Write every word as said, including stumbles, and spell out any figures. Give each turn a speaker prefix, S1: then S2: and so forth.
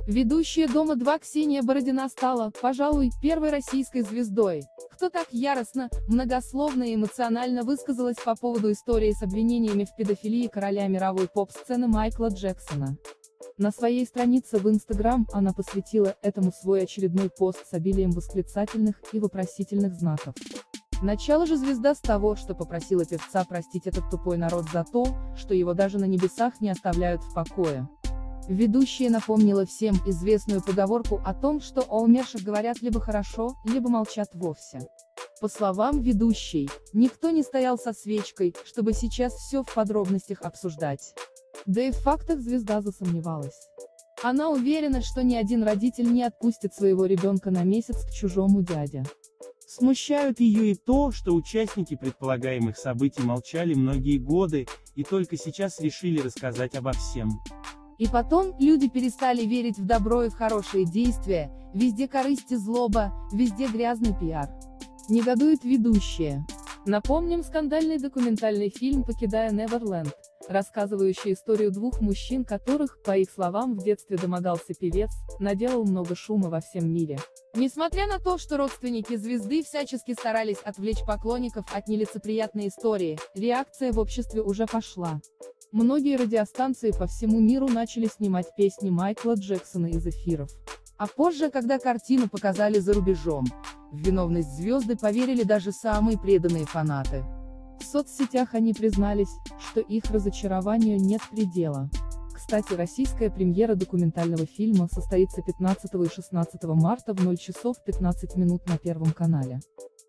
S1: Ведущая «Дома-два» Ксения Бородина стала, пожалуй, первой российской звездой, кто так яростно, многословно и эмоционально высказалась по поводу истории с обвинениями в педофилии короля мировой поп-сцены Майкла Джексона. На своей странице в Instagram она посвятила этому свой очередной пост с обилием восклицательных и вопросительных знаков. Начало же звезда с того, что попросила певца простить этот тупой народ за то, что его даже на небесах не оставляют в покое. Ведущая напомнила всем известную поговорку о том, что о умерших говорят либо хорошо, либо молчат вовсе. По словам ведущей, никто не стоял со свечкой, чтобы сейчас все в подробностях обсуждать. Да и в фактах звезда засомневалась. Она уверена, что ни один родитель не отпустит своего ребенка на месяц к чужому дяде.
S2: Смущают ее и то, что участники предполагаемых событий молчали многие годы, и только сейчас решили рассказать обо всем.
S1: И потом, люди перестали верить в добро и в хорошие действия, везде корысть и злоба, везде грязный пиар. Негодует ведущая. Напомним скандальный документальный фильм «Покидая Неверленд», рассказывающий историю двух мужчин, которых, по их словам, в детстве домогался певец, наделал много шума во всем мире. Несмотря на то, что родственники звезды всячески старались отвлечь поклонников от нелицеприятной истории, реакция в обществе уже пошла. Многие радиостанции по всему миру начали снимать песни Майкла Джексона из эфиров. А позже, когда картину показали за рубежом, в виновность звезды поверили даже самые преданные фанаты. В соцсетях они признались, что их разочарованию нет предела. Кстати, российская премьера документального фильма состоится пятнадцатого и шестнадцатого марта в ноль часов пятнадцать минут на Первом канале.